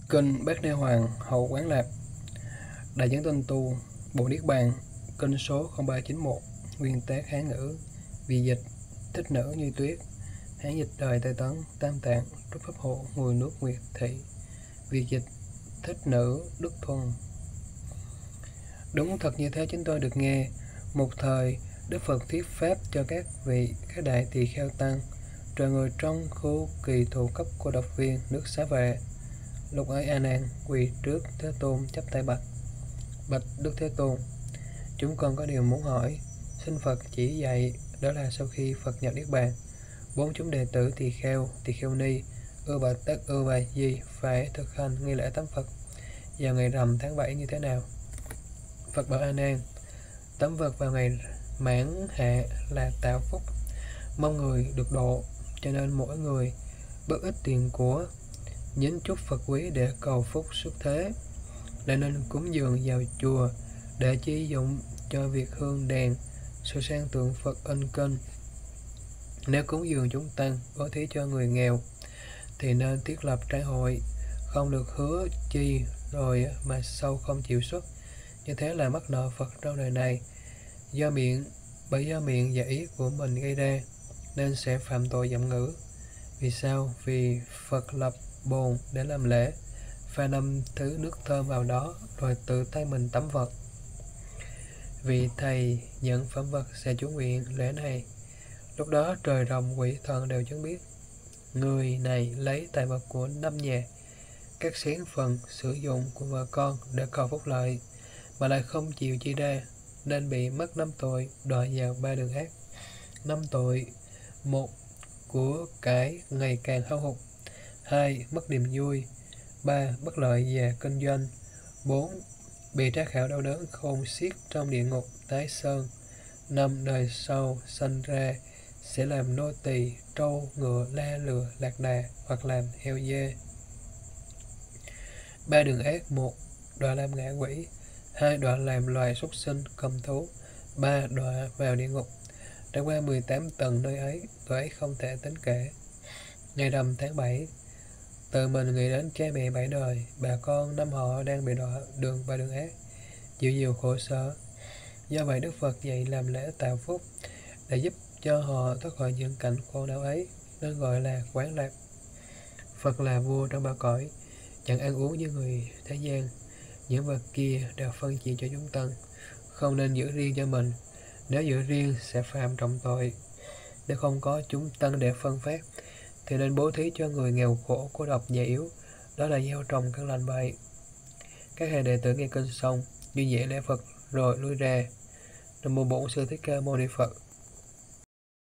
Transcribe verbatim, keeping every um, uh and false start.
Kinh Bát Na Hoàng Hậu Quán Lạc, Đại Chánh Tinh Tu Bộ Niết Bàn, Kinh số không ba chín một, nguyên tác Hán ngữ, vì dịch Thích Nữ Như Tuyết, Hán dịch đời Tây Tấn, Tam Tạng, Trúc Pháp Hộ, Ngùi Nước Nguyệt Thị, vì dịch Thích Nữ Đức Thuần. Đúng thật như thế chúng tôi được nghe. Một thời, Đức Phật thuyết pháp cho các vị các đại tỳ kheo tăng, rồi ngồi trong khu kỳ thụ cấp cô độc viên nước Xá Vệ. Lúc ấy A Nan quỳ trước Thế Tôn chắp tay bạch: Bạch Đức Thế Tôn, chúng con có điều muốn hỏi, xin Phật chỉ dạy. Đó là sau khi Phật nhập Niết Bàn, bốn chúng đệ tử tỳ kheo, tỳ kheo ni, ưa bà tất, ưa bà di phải thực hành nghi lễ tắm Phật vào ngày rằm tháng bảy như thế nào? Phật bảo A Nan: tắm Phật vào ngày mãn hạ là tạo phúc, mong người được độ, cho nên mỗi người bất ít tiền của, nhính chúc Phật quý để cầu phúc xuất thế, lại nên cúng dường vào chùa để chi dụng cho việc hương đèn, sửa sang tượng Phật ân kinh. Nếu cúng dường chúng tăng, bố thí cho người nghèo, thì nên thiết lập trai hội, không được hứa chi rồi mà sau không chịu xuất. Như thế là mắc nợ Phật trong đời này, do miệng bởi do miệng và ý của mình gây ra, nên sẽ phạm tội dâm ngữ. Vì sao? Vì Phật lập bồn để làm lễ, pha năm thứ nước thơm vào đó, rồi tự tay mình tắm Phật. Vị thầy nhận phẩm vật sẽ chủ nguyện lễ này. Lúc đó trời rồng quỷ thần đều chứng biết, người này lấy tài vật của năm nhà, các xén phần sử dụng của vợ con để cầu phúc lợi, mà lại không chịu chi ra, nên bị mất năm tội, đọa vào ba đường ác. Năm tội: một, của cải ngày càng hao hụt; hai, mất niềm vui; ba, bất lợi về kinh doanh; bốn, bị tra khảo đau đớn khôn xiết trong địa ngục tái sơn; năm, đời sau sanh ra sẽ làm nô tỳ trâu ngựa la lừa lạc đà, hoặc làm heo dê. Ba đường ác: một, đọa làm ngạ quỷ; hai, đọa làm loài súc sinh cầm thú; ba, đọa vào địa ngục. Trải qua mười tám tầng nơi ấy, tội ấy không thể tính kể. Ngày rằm tháng bảy, tự mình nghĩ đến cha mẹ bảy đời, bà con năm họ đang bị đọa đường ba đường ác, chịu nhiều khổ sở. Do vậy Đức Phật dạy làm lễ tạo phúc để giúp cho họ thoát khỏi những cảnh khổ não ấy, nên gọi là quán lạc. Phật là vua trong ba cõi, chẳng ăn uống như người thế gian. Những vật kia đều phân chia cho chúng tăng, không nên giữ riêng cho mình. Nếu giữ riêng sẽ phạm trọng tội. Nếu không có chúng tăng để phân phát, thì nên bố thí cho người nghèo khổ, cô độc, già yếu. Đó là gieo trồng căn lành vậy. Các hàng đệ tử nghe kinh xong, duyên dễ lễ Phật rồi lui ra. Nam mô Bổn Sư Thích Ca Mâu Ni Phật.